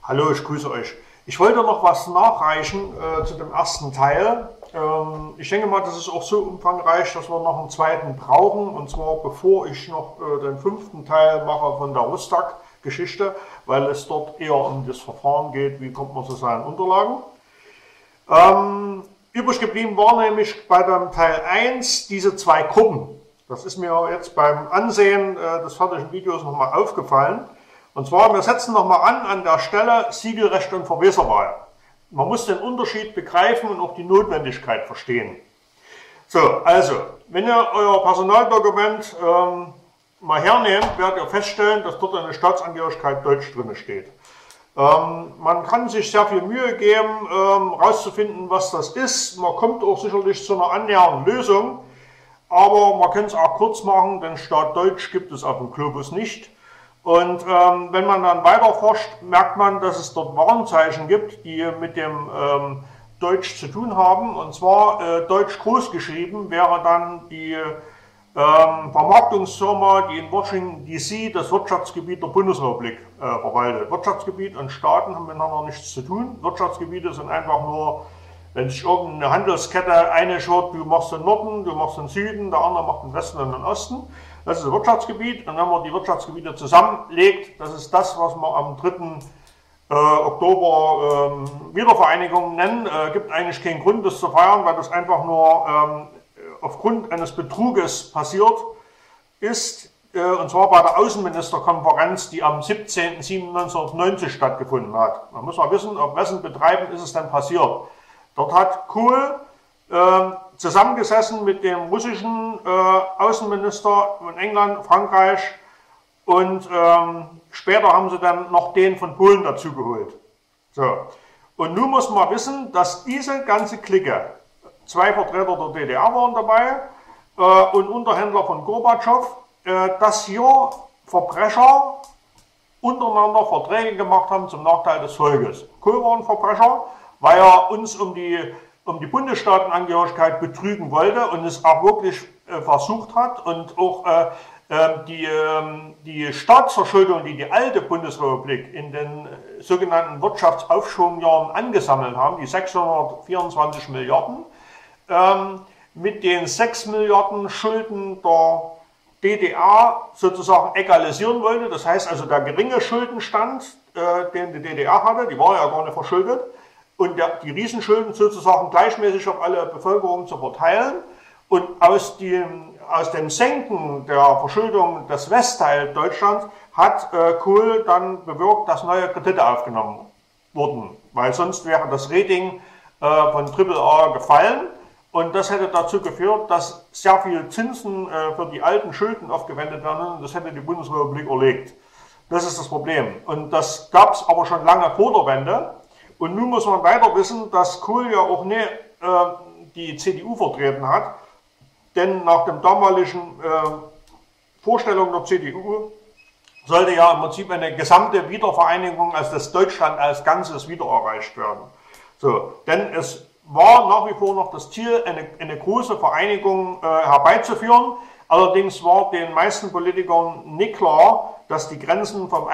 Hallo, ich grüße euch. Ich wollte noch was nachreichen zu dem ersten Teil. Ich denke mal, das ist auch so umfangreich, dass wir noch einen zweiten brauchen. Und zwar bevor ich noch den fünften Teil mache von der Rustag-Geschichte, weil es dort eher um das Verfahren geht, wie kommt man zu seinen Unterlagen. Übrig geblieben war nämlich bei dem Teil 1 diese zwei Gruppen. Das ist mir jetzt beim Ansehen des fertigen Videos nochmal aufgefallen. Und zwar, wir setzen nochmal an der Stelle Siegelrecht und Verweserwahl. Man muss den Unterschied begreifen und auch die Notwendigkeit verstehen. So, also, wenn ihr euer Personaldokument mal hernehmt, werdet ihr feststellen, dass dort eine Staatsangehörigkeit Deutsch drin steht. Man kann sich sehr viel Mühe geben, herauszufinden, was das ist. Man kommt auch sicherlich zu einer annähernden Lösung, aber man kann es auch kurz machen, denn Staat Deutsch gibt es auf dem Globus nicht. Und wenn man dann weiter forscht, merkt man, dass es dort Warnzeichen gibt, die mit dem Deutsch zu tun haben. Und zwar Deutsch groß geschrieben wäre dann die Vermarktungsfirma, die in Washington DC das Wirtschaftsgebiet der Bundesrepublik verwaltet. Wirtschaftsgebiet und Staaten haben miteinander nichts zu tun. Wirtschaftsgebiete sind einfach nur, wenn sich irgendeine Handelskette einschwört, du machst den Norden, du machst den Süden, der andere macht den Westen und den Osten. Das ist das Wirtschaftsgebiet, und wenn man die Wirtschaftsgebiete zusammenlegt, das ist das, was wir am 3. Oktober Wiedervereinigung nennen, gibt eigentlich keinen Grund, das zu feiern, weil das einfach nur aufgrund eines Betruges passiert ist, und zwar bei der Außenministerkonferenz, die am 17.07.1990 stattgefunden hat. Man muss mal wissen, auf wessen Betreiben ist es denn passiert. Dort hat Kohl zusammengesessen mit dem russischen Außenminister von England, Frankreich, und später haben sie dann noch den von Polen dazu geholt. So. Und nun muss man wissen, dass diese ganze Clique, zwei Vertreter der DDR waren dabei und Unterhändler von Gorbatschow, dass hier Verbrecher untereinander Verträge gemacht haben zum Nachteil des Volkes. Kohl war ein Verbrecher, weil er uns um die Bundesstaatenangehörigkeit betrügen wollte und es auch wirklich versucht hat und auch die Staatsverschuldung, die die alte Bundesrepublik in den sogenannten Wirtschaftsaufschwungjahren angesammelt haben, die 624 Milliarden, mit den 6 Milliarden Schulden der DDR sozusagen egalisieren wollte. Das heißt also, der geringe Schuldenstand, den die DDR hatte, die war ja gar nicht verschuldet, und die Riesenschulden sozusagen gleichmäßig auf alle Bevölkerung zu verteilen. Und aus dem Senken der Verschuldung des Westteils Deutschlands hat Kohl dann bewirkt, dass neue Kredite aufgenommen wurden. Weil sonst wäre das Rating von AAA gefallen. Und das hätte dazu geführt, dass sehr viel Zinsen für die alten Schulden aufgewendet werden. Und das hätte die Bundesrepublik erlegt. Das ist das Problem. Und das gab es aber schon lange vor der Wende. Und nun muss man weiter wissen, dass Kohl ja auch nicht die CDU vertreten hat, denn nach dem damaligen Vorstellung der CDU sollte ja im Prinzip eine gesamte Wiedervereinigung, also das Deutschland als Ganzes, wieder erreicht werden. So, denn es war nach wie vor noch das Ziel, eine große Vereinigung herbeizuführen. Allerdings war den meisten Politikern nicht klar, dass die Grenzen vom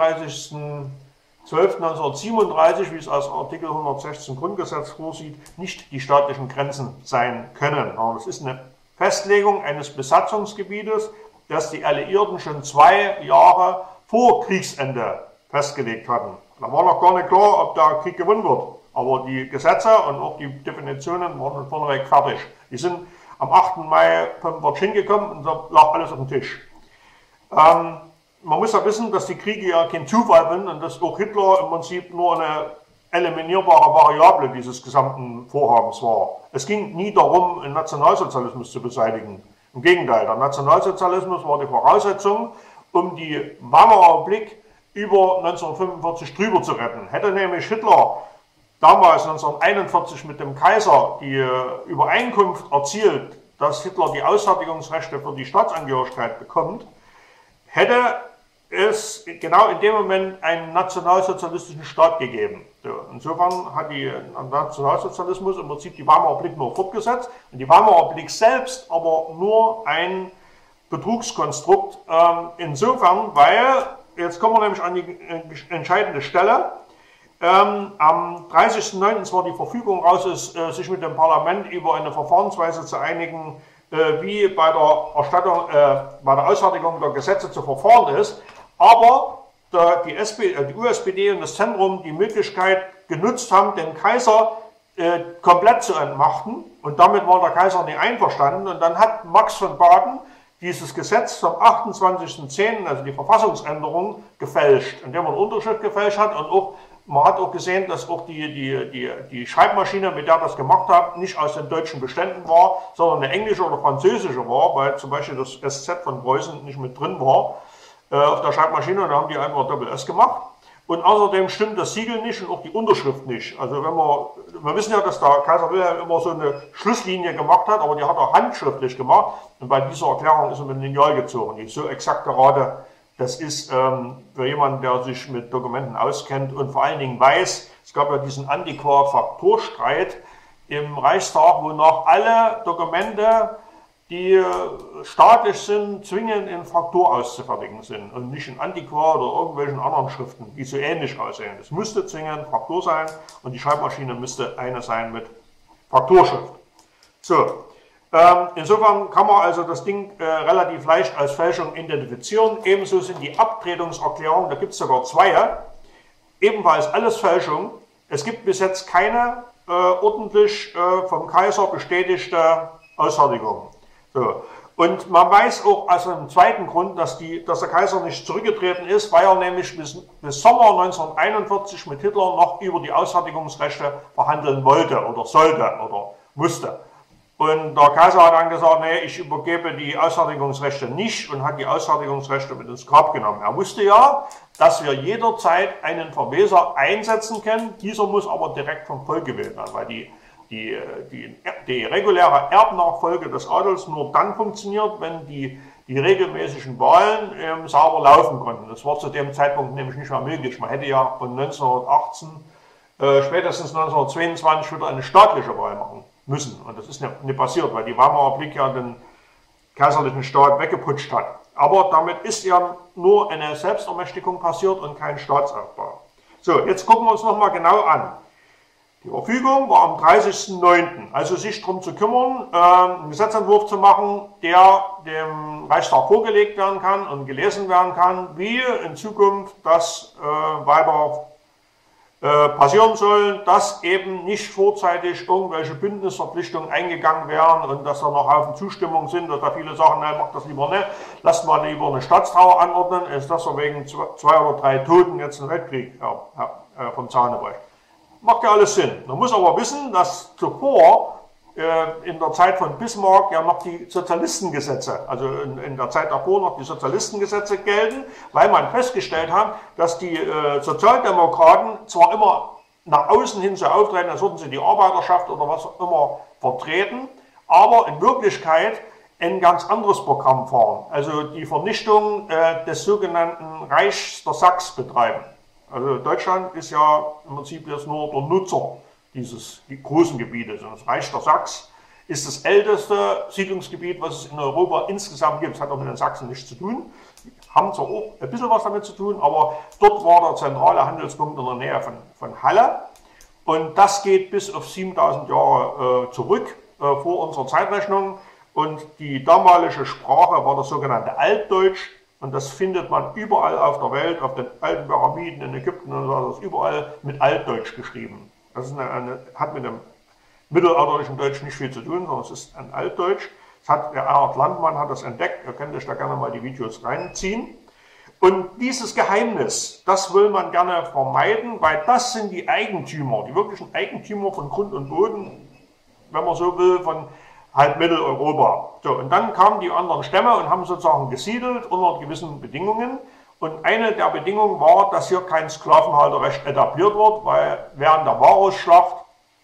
31.12.1937, wie es als Artikel 116 Grundgesetz vorsieht, nicht die staatlichen Grenzen sein können. Aber das ist eine Festlegung eines Besatzungsgebietes, das die Alliierten schon 2 Jahre vor Kriegsende festgelegt hatten. Da war noch gar nicht klar, ob der Krieg gewonnen wird. Aber die Gesetze und auch die Definitionen waren von vorneweg fertig. Die sind am 8. Mai vom Dorthin gekommen und da lag alles auf dem Tisch. Man muss ja wissen, dass die Kriege ja kein Zufall sind und dass auch Hitler im Prinzip nur eine eliminierbare Variable dieses gesamten Vorhabens war. Es ging nie darum, einen Nationalsozialismus zu beseitigen. Im Gegenteil, der Nationalsozialismus war die Voraussetzung, um die Weimarer Republik über 1945 drüber zu retten. Hätte nämlich Hitler damals 1941 mit dem Kaiser die Übereinkunft erzielt, dass Hitler die Ausfertigungsrechte für die Staatsangehörigkeit bekommt, hätte es genau in dem Moment einen nationalsozialistischen Staat gegeben. So, insofern hat der Nationalsozialismus im Prinzip die Weimarer Republik nur fortgesetzt und die Weimarer Republik selbst aber nur ein Betrugskonstrukt. Insofern, weil, jetzt kommen wir nämlich an die entscheidende Stelle, am 30.09. zwar die Verfügung raus ist, sich mit dem Parlament über eine Verfahrensweise zu einigen, wie bei der Erstattung, bei der Ausfertigung der Gesetze zu verfahren ist, aber die USPD und das Zentrum die Möglichkeit genutzt haben, den Kaiser komplett zu entmachten, und damit war der Kaiser nicht einverstanden, und dann hat Max von Baden dieses Gesetz vom 28.10., also die Verfassungsänderung, gefälscht, indem man Unterschrift gefälscht hat, und auch, man hat auch gesehen, dass auch die Schreibmaschine, mit der das gemacht hat, nicht aus den deutschen Beständen war, sondern eine englische oder französische war, weil zum Beispiel das SZ von Preußen nicht mit drin war auf der Schreibmaschine, und da haben die einfach Doppel S gemacht. Und außerdem stimmt das Siegel nicht und auch die Unterschrift nicht. Also wenn wir wissen ja, dass der Kaiser Wilhelm immer so eine Schlusslinie gemacht hat, aber die hat er handschriftlich gemacht. Und bei dieser Erklärung ist er mit dem Lineal gezogen, die so exakt gerade das ist für jemanden, der sich mit Dokumenten auskennt und vor allen Dingen weiß, es gab ja diesen Antiqua-Faktorstreit im Reichstag, wonach alle Dokumente, die staatlich sind, zwingend in Fraktur auszufertigen sind und nicht in Antiqua oder irgendwelchen anderen Schriften, die so ähnlich aussehen. Es musste zwingend Fraktur sein und die Schreibmaschine müsste eine sein mit Frakturschrift. So, insofern kann man also das Ding relativ leicht als Fälschung identifizieren. Ebenso sind die Abtretungserklärungen, da gibt es sogar zwei, ebenfalls alles Fälschung. Es gibt bis jetzt keine ordentlich vom Kaiser bestätigte Ausfertigung. So. Und man weiß auch aus einem zweiten Grund, dass der Kaiser nicht zurückgetreten ist, weil er nämlich bis Sommer 1941 mit Hitler noch über die Ausfertigungsrechte verhandeln wollte oder sollte oder musste. Und der Kaiser hat dann gesagt, nee, ich übergebe die Ausfertigungsrechte nicht, und hat die Ausfertigungsrechte mit ins Grab genommen. Er wusste ja, dass wir jederzeit einen Verweser einsetzen können, dieser muss aber direkt vom Volk gewählt werden, weil die reguläre Erbnachfolge des Adels nur dann funktioniert, wenn die regelmäßigen Wahlen sauber laufen konnten. Das war zu dem Zeitpunkt nämlich nicht mehr möglich. Man hätte ja von 1918 spätestens 1922 wieder eine staatliche Wahl machen müssen. Und das ist nicht passiert, weil die Weimarer Republik ja den kaiserlichen Staat weggeputscht hat. Aber damit ist ja nur eine Selbstermächtigung passiert und kein Staatsaufbau. So, jetzt gucken wir uns nochmal genau an. Die Verfügung war am 30.09., also sich darum zu kümmern, einen Gesetzentwurf zu machen, der dem Reichstag vorgelegt werden kann und gelesen werden kann, wie in Zukunft das weiter passieren soll, dass eben nicht vorzeitig irgendwelche Bündnisverpflichtungen eingegangen werden und dass da noch Haufen Zustimmungen sind, dass da viele sagen, nein, macht das lieber nicht, lasst mal lieber eine Staatstrauer anordnen, ist das so wegen 2 oder 3 Toten jetzt ein Weltkrieg vom Zahne bricht. Macht ja alles Sinn. Man muss aber wissen, dass zuvor in der Zeit von Bismarck ja noch die Sozialistengesetze, also in der Zeit davor noch die Sozialistengesetze gelten, weil man festgestellt hat, dass die Sozialdemokraten zwar immer nach außen hin so auftreten, als würden sie die Arbeiterschaft oder was auch immer vertreten, aber in Wirklichkeit ein ganz anderes Programm fahren, also die Vernichtung des sogenannten Reichs der Sachs betreiben. Also Deutschland ist ja im Prinzip jetzt nur der Nutzer dieses großen Gebietes. Und das Reich der Sachs ist das älteste Siedlungsgebiet, was es in Europa insgesamt gibt. Das hat auch mit den Sachsen nichts zu tun. Haben zwar auch ein bisschen was damit zu tun, aber dort war der zentrale Handelspunkt in der Nähe von Halle. Und das geht bis auf 7000 Jahre zurück vor unserer Zeitrechnung. Und die damalige Sprache war das sogenannte Altdeutsch. Und das findet man überall auf der Welt, auf den alten Pyramiden in Ägypten und so, das ist überall mit Altdeutsch geschrieben. Das ist hat mit dem mittelalterlichen Deutsch nicht viel zu tun, sondern es ist ein Altdeutsch. Der Erhard Landmann hat das entdeckt, ihr könnt euch da gerne mal die Videos reinziehen. Und dieses Geheimnis, das will man gerne vermeiden, weil das sind die Eigentümer, die wirklichen Eigentümer von Grund und Boden, wenn man so will, von halt Mitteleuropa. So, und dann kamen die anderen Stämme und haben sozusagen gesiedelt unter gewissen Bedingungen. Und eine der Bedingungen war, dass hier kein Sklavenhalterrecht etabliert wird, weil während der Varusschlacht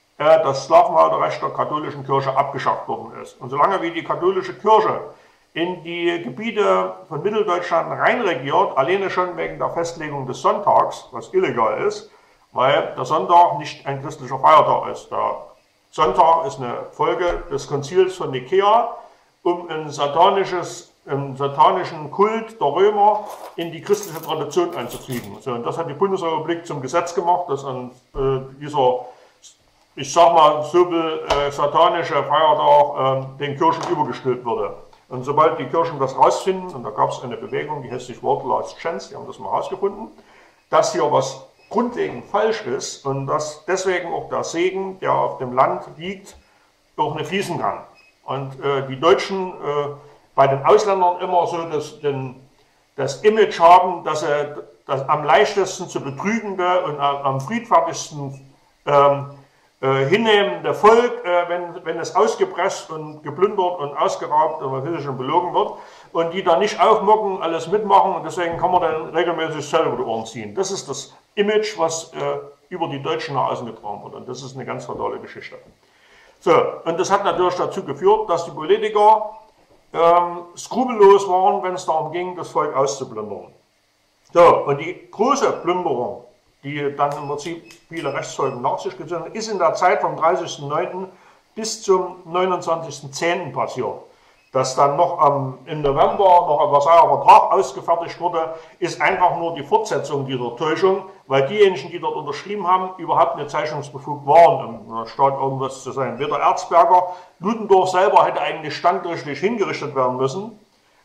das Sklavenhalterrecht der katholischen Kirche abgeschafft worden ist. Und solange wie die katholische Kirche in die Gebiete von Mitteldeutschland reinregiert, alleine schon wegen der Festlegung des Sonntags, was illegal ist, weil der Sonntag nicht ein christlicher Feiertag ist. Der Sonntag ist eine Folge des Konzils von Nikea, um ein satanisches einen satanischen Kult der Römer in die christliche Tradition einzufügen. So, und das hat die Bundesrepublik zum Gesetz gemacht, dass an dieser, ich sag mal, so satanische Feiertag den Kirchen übergestülpt wurde. Und sobald die Kirchen das rausfinden, und da gab es eine Bewegung, die heißt sich World Last Chance, die haben das mal rausgefunden, dass hier was grundlegend falsch ist und dass deswegen auch der Segen, der auf dem Land liegt, auch nicht fließen kann. Und die Deutschen bei den Ausländern immer so das Image haben, dass sie das am leichtesten zu betrügende und am friedfertigsten hinnehmende Volk, wenn es ausgepresst und geplündert und ausgeraubt und physisch und belogen wird und die da nicht aufmucken, alles mitmachen und deswegen kann man dann regelmäßig selber die Ohren ziehen. Das ist das Image, was über die Deutschen nach außen getragen wird und das ist eine ganz fatale Geschichte. So, und das hat natürlich dazu geführt, dass die Politiker skrupellos waren, wenn es darum ging, das Volk auszuplündern. So, und die große Plünderung, die dann im Prinzip viele Rechtsfolgen nach sich gezogen hat, ist in der Zeit vom 30.09. bis zum 29.10. passiert. Dass dann noch im November noch ein Versailler Vertrag ausgefertigt wurde, ist einfach nur die Fortsetzung dieser Täuschung, weil diejenigen, die dort unterschrieben haben, überhaupt nicht zeichnungsbefugt waren, im Staat irgendwas zu sein. Weder Erzberger, Ludendorff selber hätte eigentlich standrechtlich hingerichtet werden müssen.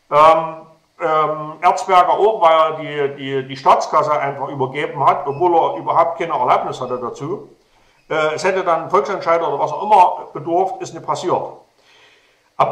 Erzberger auch, weil er die Staatskasse einfach übergeben hat, obwohl er überhaupt keine Erlaubnis hatte dazu. Es hätte dann Volksentscheid oder was auch immer bedurft, ist nicht passiert. Am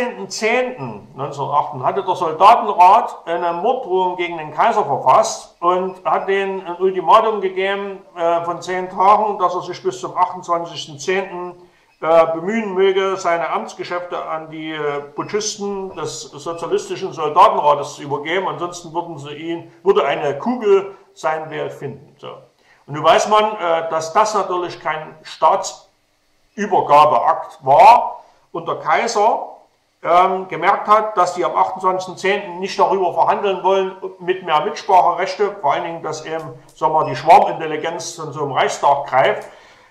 18.10.1908 hatte der Soldatenrat eine Morddrohung gegen den Kaiser verfasst und hat denen ein Ultimatum gegeben von 10 Tagen, dass er sich bis zum 28.10. Bemühen möge, seine Amtsgeschäfte an die Putschisten des sozialistischen Soldatenrates zu übergeben, ansonsten würde eine Kugel sein Wert finden. So. Und nun weiß man, dass das natürlich kein Staatsübergabeakt war und der Kaiser gemerkt hat, dass die am 28.10. nicht darüber verhandeln wollen mit mehr Mitspracherechte, vor allen Dingen, dass eben sagen wir, die Schwarmintelligenz von so einem Reichstag greift,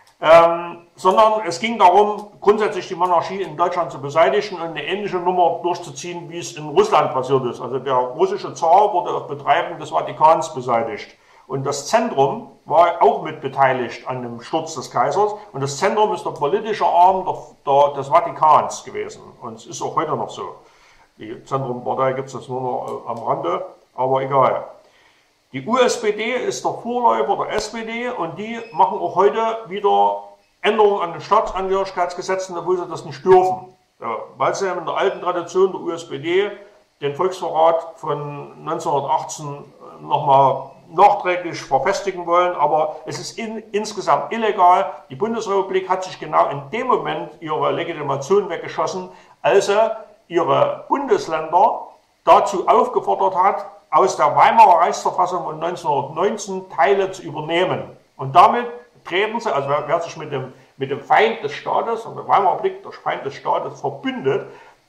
sondern es ging darum, grundsätzlich die Monarchie in Deutschland zu beseitigen und eine ähnliche Nummer durchzuziehen, wie es in Russland passiert ist. Also der russische Zar wurde auf Betreiben des Vatikans beseitigt. Und das Zentrum war auch mit beteiligt an dem Sturz des Kaisers. Und das Zentrum ist der politische Arm des Vatikans gewesen. Und es ist auch heute noch so. Die Zentrumpartei gibt es jetzt nur noch am Rande, aber egal. Die USPD ist der Vorläufer der SPD und die machen auch heute wieder Änderungen an den Staatsangehörigkeitsgesetzen, obwohl sie das nicht dürfen. Ja, weil sie in der alten Tradition der USPD den Volksverrat von 1918 nochmal nachträglich verfestigen wollen, aber es ist insgesamt illegal. Die Bundesrepublik hat sich genau in dem Moment ihre Legitimation weggeschossen, als sie ihre Bundesländer dazu aufgefordert hat, aus der Weimarer Reichsverfassung von 1919 Teile zu übernehmen. Und damit treten sie, also wer sich mit dem Feind des Staates, und der Weimarer Republik, der Feind des Staates, verbündet,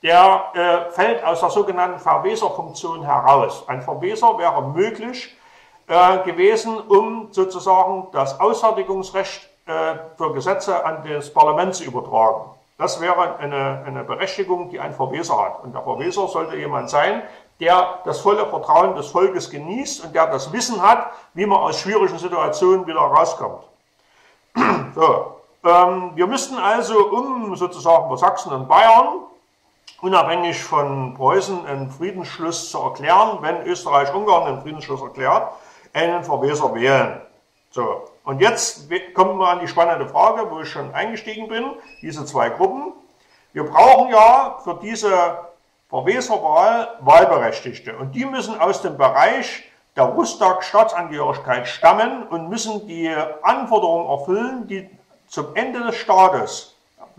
der fällt aus der sogenannten Verweserfunktion heraus. Ein Verweser wäre möglich gewesen, um sozusagen das Ausfertigungsrecht für Gesetze an das Parlament zu übertragen. Das wäre eine Berechtigung, die ein Verweser hat. Und der Verweser sollte jemand sein, der das volle Vertrauen des Volkes genießt und der das Wissen hat, wie man aus schwierigen Situationen wieder rauskommt. So, wir müssten also, um sozusagen für Sachsen und Bayern, unabhängig von Preußen, einen Friedensschluss zu erklären, wenn Österreich-Ungarn einen Friedensschluss erklärt, einen Verweser wählen. So, und jetzt kommen wir an die spannende Frage, wo ich schon eingestiegen bin, diese zwei Gruppen. Wir brauchen ja für diese Verweserwahl Wahlberechtigte und die müssen aus dem Bereich der Rustag-Staatsangehörigkeit stammen und müssen die Anforderungen erfüllen, die zum Ende des Staates, am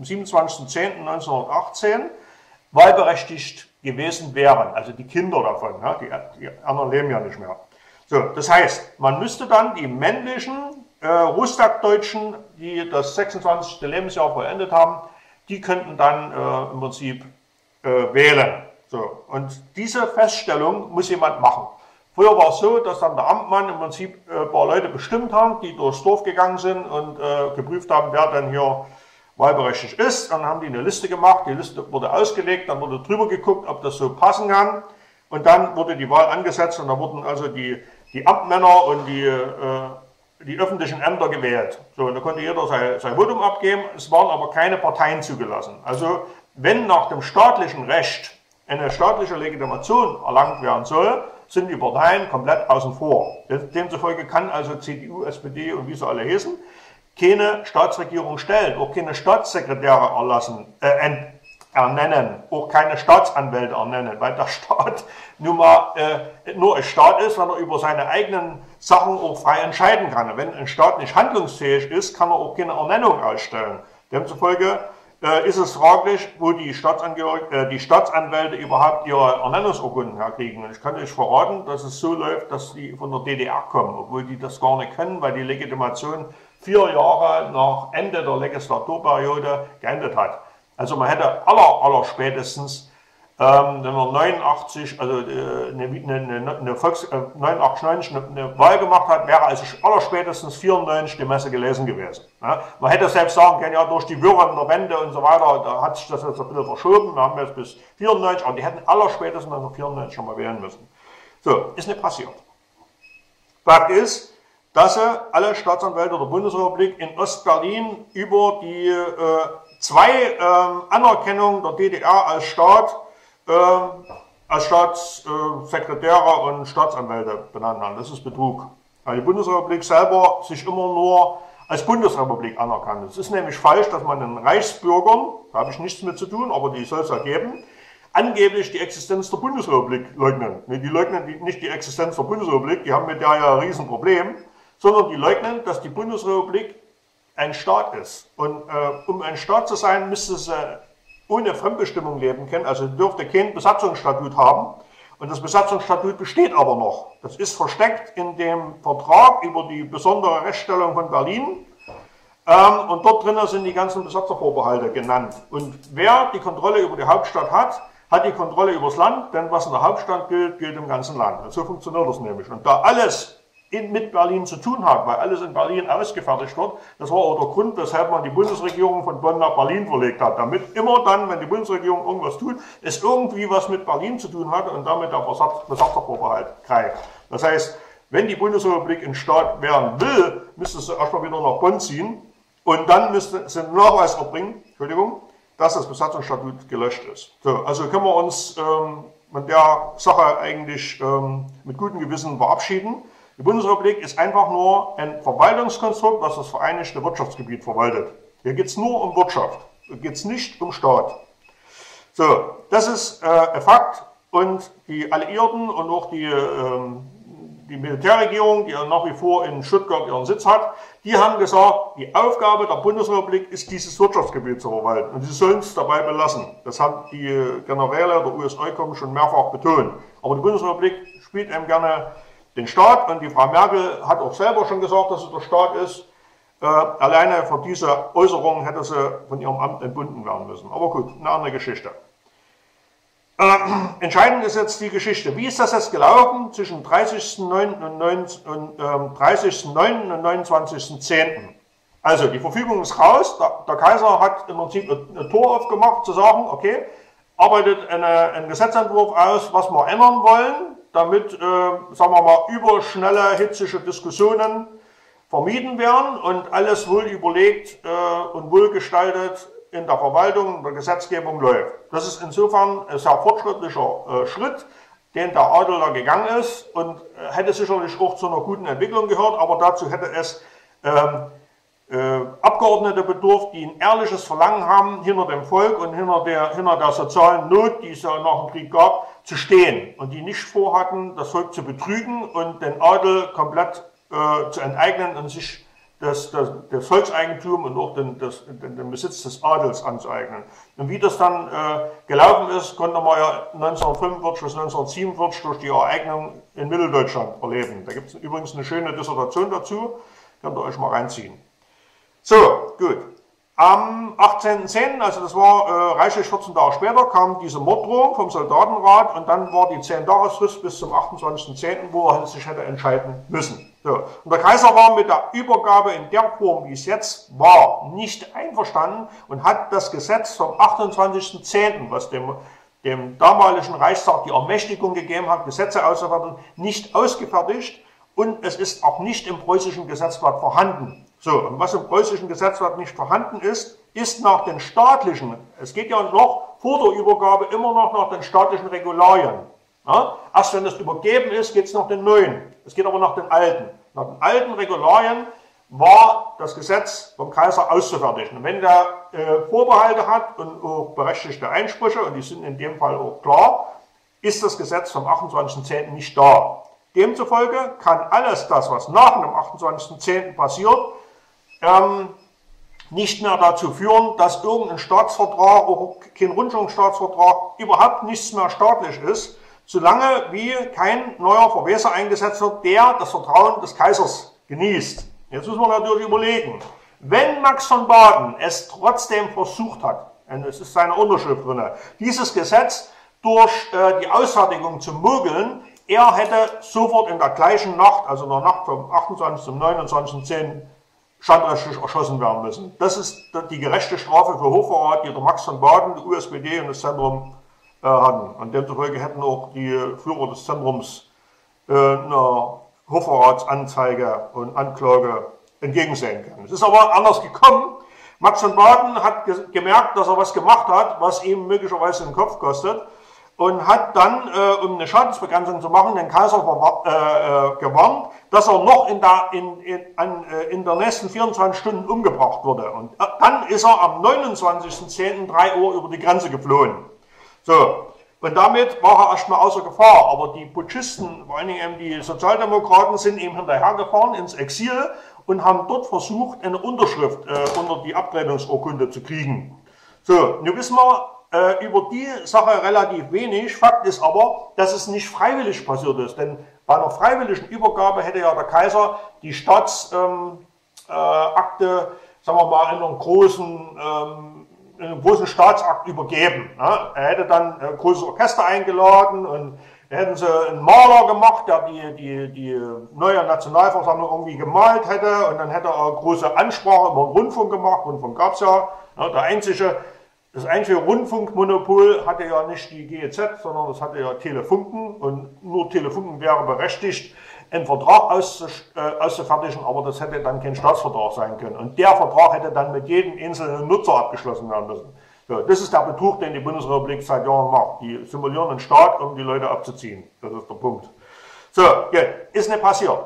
27.10.1918, wahlberechtigt gewesen wären, also die Kinder davon, ja, die anderen leben ja nicht mehr. So, das heißt, man müsste dann die männlichen Rustag-Deutschen, die das 26. Lebensjahr vollendet haben, die könnten dann im Prinzip wählen. So, und diese Feststellung muss jemand machen. Früher war es so, dass dann der Amtmann im Prinzip ein paar Leute bestimmt haben, die durchs Dorf gegangen sind und geprüft haben, wer dann hier wahlberechtigt ist. Dann haben die eine Liste gemacht, die Liste wurde ausgelegt, dann wurde drüber geguckt, ob das so passen kann. Und dann wurde die Wahl angesetzt und da wurden also die Amtmänner und die öffentlichen Ämter gewählt. So, da konnte jeder sein Votum abgeben, es waren aber keine Parteien zugelassen. Also wenn nach dem staatlichen Recht eine staatliche Legitimation erlangt werden soll, sind die Parteien komplett außen vor. Demzufolge kann also CDU, SPD und wie sie alle heißen, keine Staatsregierung stellen, auch keine Staatssekretäre ernennen, auch keine Staatsanwälte ernennen, weil der Staat nun mal nur ein Staat ist, wenn er über seine eigenen Sachen auch frei entscheiden kann. Wenn ein Staat nicht handlungsfähig ist, kann er auch keine Ernennung ausstellen. Demzufolge ist es fraglich, wo die Staatsanwälte überhaupt ihre Ernennungsurkunden herkriegen. Und ich kann euch verraten, dass es so läuft, dass die von der DDR kommen, obwohl die das gar nicht können, weil die Legitimation 4 Jahre nach Ende der Legislaturperiode geendet hat. Also man hätte aller spätestens, wenn man 89, also 89 eine Wahl gemacht hat, wäre also aller spätestens 94 die Messe gelesen gewesen. Ja, man hätte selbst sagen können, ja, durch die Wirren der Wende und so weiter, da hat sich das jetzt ein bisschen verschoben, wir haben jetzt bis 94, aber die hätten aller spätestens 94 schon mal wählen müssen. So, ist nicht passiert. Fakt ist, dass alle Staatsanwälte der Bundesrepublik in Ostberlin über die zwei Anerkennungen der DDR als Staat, als Staatssekretäre und Staatsanwälte benannt haben. Das ist Betrug. Weil die Bundesrepublik selber sich immer nur als Bundesrepublik anerkannt. Es ist nämlich falsch, dass man den Reichsbürgern, da habe ich nichts mit zu tun, aber die soll es ja geben, angeblich die Existenz der Bundesrepublik leugnen. Die leugnen nicht die Existenz der Bundesrepublik, die haben mit der ja ein Riesenproblem, sondern die leugnen, dass die Bundesrepublik ein Staat ist. Und um ein Staat zu sein, müsste sie ohne Fremdbestimmung leben können, also dürfte kein Besatzungsstatut haben. Und das Besatzungsstatut besteht aber noch. Das ist versteckt in dem Vertrag über die besondere Rechtsstellung von Berlin. Und dort drinnen sind die ganzen Besatzervorbehalte genannt. Und wer die Kontrolle über die Hauptstadt hat, hat die Kontrolle über das Land, denn was in der Hauptstadt gilt, gilt im ganzen Land. Und so funktioniert das nämlich. Und da alles mit Berlin zu tun hat, weil alles in Berlin ausgefertigt wird. Das war auch der Grund, weshalb man die Bundesregierung von Bonn nach Berlin verlegt hat, damit immer dann, wenn die Bundesregierung irgendwas tut, es irgendwie was mit Berlin zu tun hat und damit der Besatzervorbehalt greift. Das heißt, wenn die Bundesrepublik ein Staat werden will, müsste sie erstmal wieder nach Bonn ziehen und dann müsste sie einen Nachweis erbringen, dass das Besatzungsstatut gelöscht ist. So, also können wir uns mit der Sache eigentlich mit gutem Gewissen verabschieden. Die Bundesrepublik ist einfach nur ein Verwaltungskonstrukt, was das Vereinigte Wirtschaftsgebiet verwaltet. Hier geht es nur um Wirtschaft, hier geht es nicht um Staat. So, das ist ein Fakt und die Alliierten und auch die Militärregierung, die nach wie vor in Stuttgart ihren Sitz hat, die haben gesagt, die Aufgabe der Bundesrepublik ist, dieses Wirtschaftsgebiet zu verwalten und sie sollen es dabei belassen. Das haben die Generäle der US-EUCOM schon mehrfach betont. Aber die Bundesrepublik spielt eben gerne den Staat und die Frau Merkel hat auch selber schon gesagt, dass sie der Staat ist. Alleine für diese Äußerung hätte sie von ihrem Amt entbunden werden müssen. Aber gut, eine andere Geschichte. Entscheidend ist jetzt die Geschichte. Wie ist das jetzt gelaufen zwischen 30.09. und 29.10.? Also die Verfügung ist raus. Der Kaiser hat im Prinzip ein Tor aufgemacht, zu sagen, okay, arbeitet einen Gesetzentwurf aus, was wir ändern wollen, damit, sagen wir mal, überschnelle, hitzige Diskussionen vermieden werden und alles wohl überlegt und wohlgestaltet in der Verwaltung, in der Gesetzgebung läuft. Das ist insofern ein sehr fortschrittlicher Schritt, den der Adel da gegangen ist und hätte sicherlich auch zu einer guten Entwicklung gehört, aber dazu hätte es Abgeordnete bedurft, die ein ehrliches Verlangen haben, hinter dem Volk und hinter der sozialen Not, die es ja nach dem Krieg gab, zu stehen und die nicht vorhatten, das Volk zu betrügen und den Adel komplett zu enteignen und sich das Volkseigentum und auch den Besitz des Adels anzueignen. Und wie das dann gelaufen ist, konnte man ja 1945 bis 1947 durch die Ereignung in Mitteldeutschland erleben. Da gibt es übrigens eine schöne Dissertation dazu, könnt ihr euch mal reinziehen. So, gut. Am 18.10., also das war reichlich 14 Tage später, kam diese Morddrohung vom Soldatenrat und dann war die 10-Tagesfrist bis zum 28.10., wo er sich hätte entscheiden müssen. So. Und der Kaiser war mit der Übergabe in der Form, wie es jetzt war, nicht einverstanden und hat das Gesetz vom 28.10., was dem damaligen Reichstag die Ermächtigung gegeben hat, Gesetze auszufertigen, nicht ausgefertigt und es ist auch nicht im preußischen Gesetzblatt vorhanden. So, und was im preußischen Gesetzblatt nicht vorhanden ist, ist nach den staatlichen, es geht ja noch vor der Übergabe immer noch nach den staatlichen Regularien. Ja? Erst wenn das übergeben ist, geht es nach den neuen. Es geht aber nach den alten. Nach den alten Regularien war das Gesetz vom Kaiser auszufertigen. Und wenn der Vorbehalte hat und auch berechtigte Einsprüche, und die sind in dem Fall auch klar, ist das Gesetz vom 28.10. nicht da. Demzufolge kann alles das, was nach dem 28.10. passiert, nicht mehr dazu führen, dass irgendein Staatsvertrag, auch kein Rundfunkstaatsvertrag, überhaupt nichts mehr staatlich ist, solange wie kein neuer Verweser eingesetzt wird, der das Vertrauen des Kaisers genießt. Jetzt müssen wir natürlich überlegen, wenn Max von Baden es trotzdem versucht hat, und es ist seine Unterschrift drin, dieses Gesetz durch die Ausfertigung zu mogeln, er hätte sofort in der gleichen Nacht, also in der Nacht vom 28. zum 29.10. standrechtlich erschossen werden müssen. Das ist die gerechte Strafe für Hochverrat, die der Max von Baden, die USPD und das Zentrum hatten. Und demzufolge hätten auch die Führer des Zentrums einer Hochverratsanzeige und Anklage entgegensehen können. Es ist aber anders gekommen. Max von Baden hat gemerkt, dass er was gemacht hat, was ihm möglicherweise den Kopf kostet, und hat dann, um eine Schadensbegrenzung zu machen, den Kaiser gewarnt, dass er noch in der nächsten 24 Stunden umgebracht wurde. Und dann ist er am 29.10. 3 Uhr über die Grenze geflohen. So, und damit war er erstmal außer Gefahr. Aber die Putschisten, vor allen Dingen eben die Sozialdemokraten, sind ihm hinterhergefahren ins Exil und haben dort versucht, eine Unterschrift unter die Abtretungsurkunde zu kriegen. So, nun wissen wir über die Sache relativ wenig. Fakt ist aber, dass es nicht freiwillig passiert ist. Denn bei einer freiwilligen Übergabe hätte ja der Kaiser die Staatsakte, sagen wir mal, in einem großen Staatsakt übergeben. Ja? Er hätte dann ein großes Orchester eingeladen und hätten sie einen Maler gemacht, der die neue Nationalversammlung irgendwie gemalt hätte, und dann hätte er eine große Ansprache über den Rundfunk gemacht. Rundfunk gab es ja. Das einzige Rundfunkmonopol hatte ja nicht die GEZ, sondern das hatte ja Telefunken, und nur Telefunken wäre berechtigt, einen Vertrag auszufertigen, aber das hätte dann kein Staatsvertrag sein können. Und der Vertrag hätte dann mit jedem einzelnen Nutzer abgeschlossen werden müssen. So, das ist der Betrug, den die Bundesrepublik seit Jahren macht. Die simulieren einen Staat, um die Leute abzuziehen. Das ist der Punkt. So, ist nicht passiert.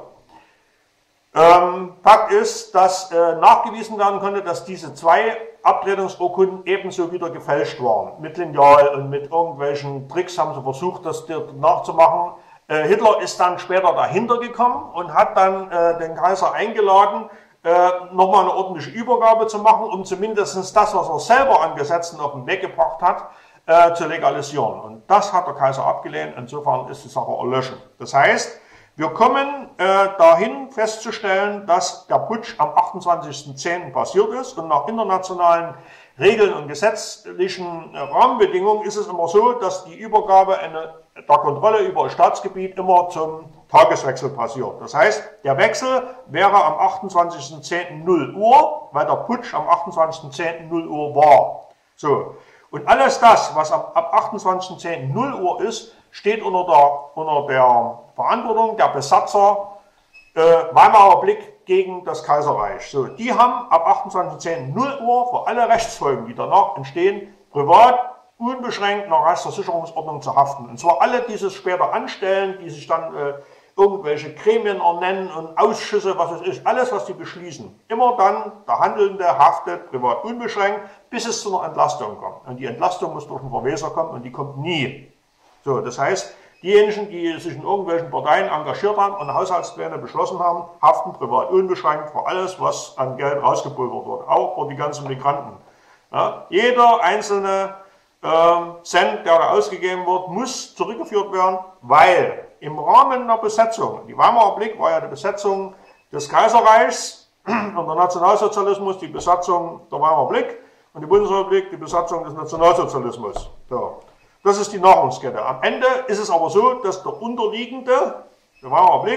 Fakt ist, dass nachgewiesen werden konnte, dass diese zwei Abtretungsurkunden ebenso wieder gefälscht waren. Mit Lineal und mit irgendwelchen Tricks haben sie versucht, das nachzumachen. Hitler ist dann später dahinter gekommen und hat dann den Kaiser eingeladen, nochmal eine ordentliche Übergabe zu machen, um zumindest das, was er selber an Gesetzen auf den Weg gebracht hat, zu legalisieren. Und das hat der Kaiser abgelehnt. Insofern ist die Sache erloschen. Das heißt, wir kommen dahin festzustellen, dass der Putsch am 28.10. passiert ist, und nach internationalen Regeln und gesetzlichen Rahmenbedingungen ist es immer so, dass die Übergabe der Kontrolle über das Staatsgebiet immer zum Tageswechsel passiert. Das heißt, der Wechsel wäre am 28.10. 0 Uhr, weil der Putsch am 28.10. 0 Uhr war. So. Und alles das, was ab 28.10. 0 Uhr ist, steht unter der Verantwortung der Besatzer Weimarer Blick gegen das Kaiserreich. So, die haben ab 28.10. 0 Uhr für alle Rechtsfolgen, die danach entstehen, privat unbeschränkt nach Reichsversicherungsordnung zu haften. Und zwar alle, die es später anstellen, die sich dann irgendwelche Gremien ernennen und Ausschüsse, was es ist, alles, was die beschließen. Immer dann der Handelnde haftet privat unbeschränkt, bis es zu einer Entlastung kommt. Und die Entlastung muss durch einen Verweser kommen, und die kommt nie. So, das heißt, diejenigen, die sich in irgendwelchen Parteien engagiert haben und Haushaltspläne beschlossen haben, haften privat unbeschränkt für alles, was an Geld rausgepulvert wird, auch für die ganzen Migranten. Ja, jeder einzelne Cent, der da ausgegeben wird, muss zurückgeführt werden, weil im Rahmen der Besetzung, die Weimarer Republik war ja die Besetzung des Kaiserreichs und der Nationalsozialismus die Besatzung der Weimarer Republik und die Bundesrepublik die Besatzung des Nationalsozialismus. So. Das ist die Nahrungskette. Am Ende ist es aber so, dass der Unterliegende, der Weimarer Republik,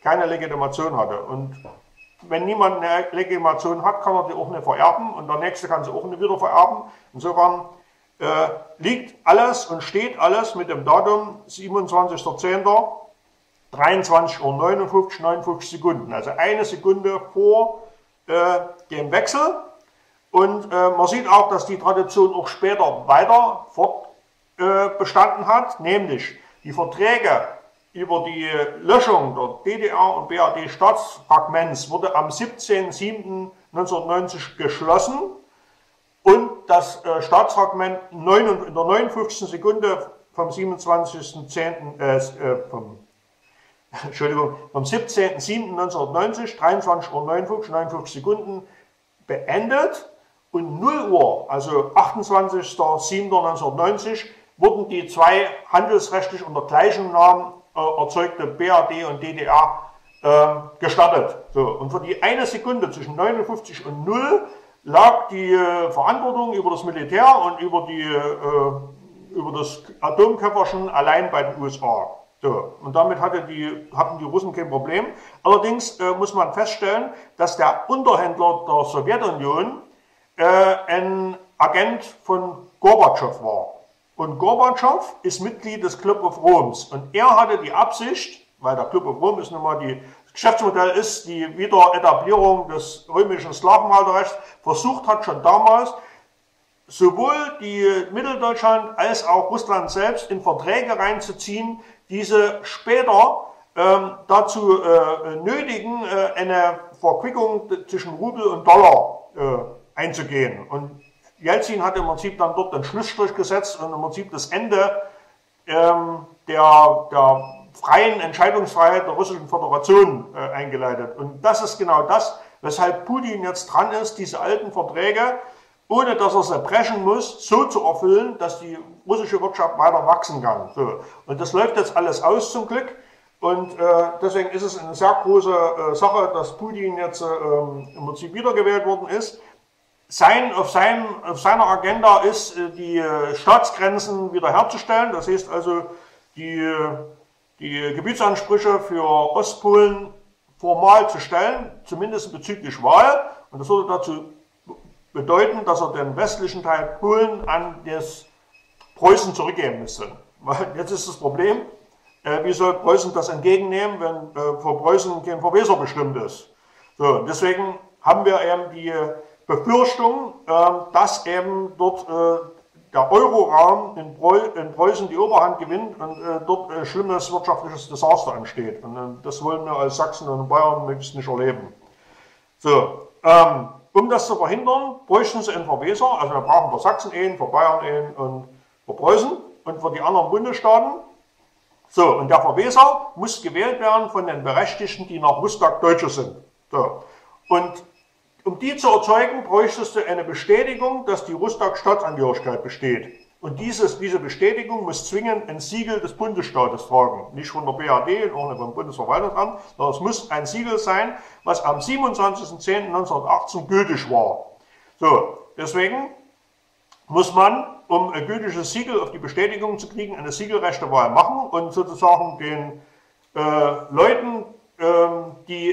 keine Legitimation hatte. Und wenn niemand eine Legitimation hat, kann er die auch nicht vererben und der Nächste kann sie auch nicht wieder vererben. Insofern liegt alles und steht alles mit dem Datum 27.10. 23:59 Uhr 59 Sekunden, also eine Sekunde vor dem Wechsel. Und man sieht auch, dass die Tradition auch später weiter fortbestanden hat, nämlich die Verträge über die Löschung der DDR und BRD Staatsfragments wurde am 17.07.1990 geschlossen und das Staatsfragment in der 59. Sekunde vom 27.10. Vom 17.07.1990, 23:59 Uhr 59 Sekunden beendet und 0 Uhr, also 28.07.1990, wurden die zwei handelsrechtlich unter gleichem Namen erzeugte BRD und DDR gestartet. So, und für die eine Sekunde zwischen 59 und 0 lag die Verantwortung über das Militär und über das Atomköfferchen allein bei den USA. So, und damit hatten die Russen kein Problem. Allerdings muss man feststellen, dass der Unterhändler der Sowjetunion ein Agent von Gorbatschow war. Und Gorbatschow ist Mitglied des Club of Rome. Und er hatte die Absicht, weil der Club of Rome ist nun mal das Geschäftsmodell ist, die Wiederetablierung des römischen Sklavenhalterrechts, versucht hat schon damals, sowohl die Mitteldeutschland als auch Russland selbst in Verträge reinzuziehen, diese später dazu nötigen, eine Verquickung zwischen Rubel und Dollar einzugehen. Und Jelzin hat im Prinzip dann dort den Schlussstrich gesetzt und im Prinzip das Ende der freien Entscheidungsfreiheit der Russischen Föderation eingeleitet. Und das ist genau das, weshalb Putin jetzt dran ist, diese alten Verträge, ohne dass er sie brechen muss, so zu erfüllen, dass die russische Wirtschaft weiter wachsen kann. So. Und das läuft jetzt alles aus zum Glück. Und deswegen ist es eine sehr große Sache, dass Putin jetzt im Prinzip wiedergewählt worden ist. Auf seiner Agenda ist, die Staatsgrenzen wiederherzustellen. Das heißt also, die Gebietsansprüche für Ostpolen formal zu stellen, zumindest bezüglich Wahl. Und das würde dazu bedeuten, dass er den westlichen Teil Polen an das Preußen zurückgeben müsste. Weil jetzt ist das Problem, wie soll Preußen das entgegennehmen, wenn vor Preußen kein Verweser bestimmt ist. So, deswegen haben wir eben die Befürchtung, dass eben dort der Euroraum in Preußen die Oberhand gewinnt und dort schlimmes wirtschaftliches Desaster entsteht. Und das wollen wir als Sachsen und Bayern möglichst nicht erleben. So, um das zu verhindern, bräuchten sie einen Verweser, also wir brauchen für Sachsen einen, für Bayern einen und für Preußen und für die anderen Bundesstaaten. So, und der Verweser muss gewählt werden von den Berechtigten, die nach Russland Deutsche sind. So, und um die zu erzeugen, bräuchtest du eine Bestätigung, dass die Russland-Staatsangehörigkeit besteht. Und diese Bestätigung muss zwingend ein Siegel des Bundesstaates tragen. Nicht von der BRD und auch nicht vom Bundesverwaltungsamt, sondern es muss ein Siegel sein, was am 27.10.1918 gültig war. So, deswegen muss man, um ein gültiges Siegel auf die Bestätigung zu kriegen, eine siegelrechte Wahl machen und sozusagen den Leuten, die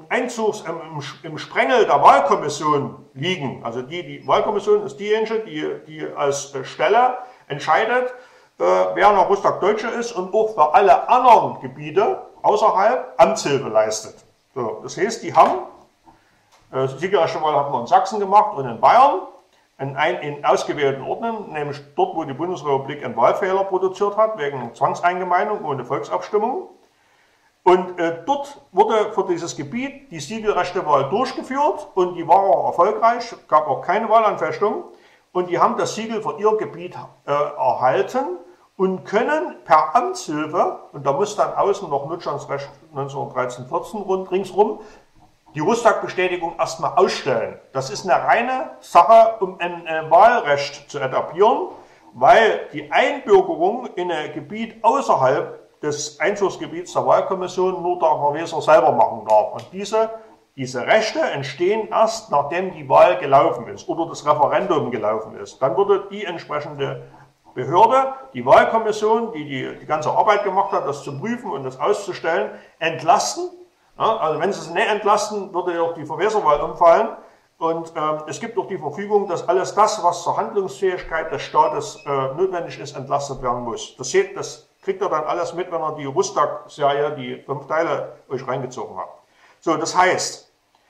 im Sprengel der Wahlkommission liegen, also die Wahlkommission ist diejenige, die als Stelle entscheidet, wer nach Russland Deutsche ist und auch für alle anderen Gebiete außerhalb Amtshilfe leistet. So, das heißt, die haben, siegerrechte Wahl hat man in Sachsen gemacht und in Bayern, in ausgewählten Orten, nämlich dort, wo die Bundesrepublik einen Wahlfehler produziert hat, wegen Zwangseingemeindung ohne Volksabstimmung. Und dort wurde für dieses Gebiet die siegelrechte Wahl durchgeführt und die war auch erfolgreich, gab auch keine Wahlanfechtung. Und die haben das Siegel für ihr Gebiet erhalten und können per Amtshilfe, und da muss dann außen noch Notstandsrecht 1913-14 ringsrum, die Russland-Bestätigung erstmal ausstellen. Das ist eine reine Sache, um ein Wahlrecht zu etablieren, weil die Einbürgerung in ein Gebiet außerhalb des Einzugsgebiets der Wahlkommission nur der Verweser selber machen darf. Und diese Rechte entstehen erst, nachdem die Wahl gelaufen ist oder das Referendum gelaufen ist. Dann würde die entsprechende Behörde, die Wahlkommission, die ganze Arbeit gemacht hat, das zu prüfen und das auszustellen, entlasten. Ja, also wenn sie es nicht entlasten, würde ja auch die Verweserwahl umfallen. Und es gibt auch die Verfügung, dass alles das, was zur Handlungsfähigkeit des Staates notwendig ist, entlastet werden muss. Das kriegt ihr dann alles mit, wenn ihr die Rustak-Serie, die 5 Teile, euch reingezogen habt. So, das heißt,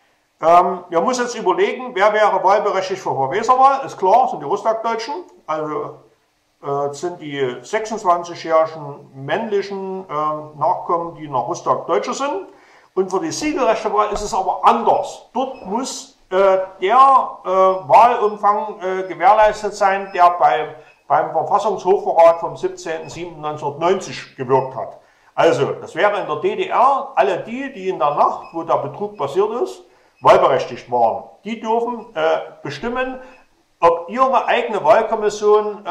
ihr müsst jetzt überlegen, wer wäre wahlberechtigt für Verweserwahl. Ist klar, sind die Rustak-Deutschen, also sind die 26-jährigen männlichen Nachkommen, die nach Rustak Deutsche sind. Und für die Siegelrechtewahl ist es aber anders. Dort muss der Wahlumfang gewährleistet sein, der beim Verfassungshochverrat vom 17.07.1990 gewirkt hat. Also, das wäre in der DDR, alle die in der Nacht, wo der Betrug passiert ist, wahlberechtigt waren. Die dürfen bestimmen, ob ihre eigene Wahlkommission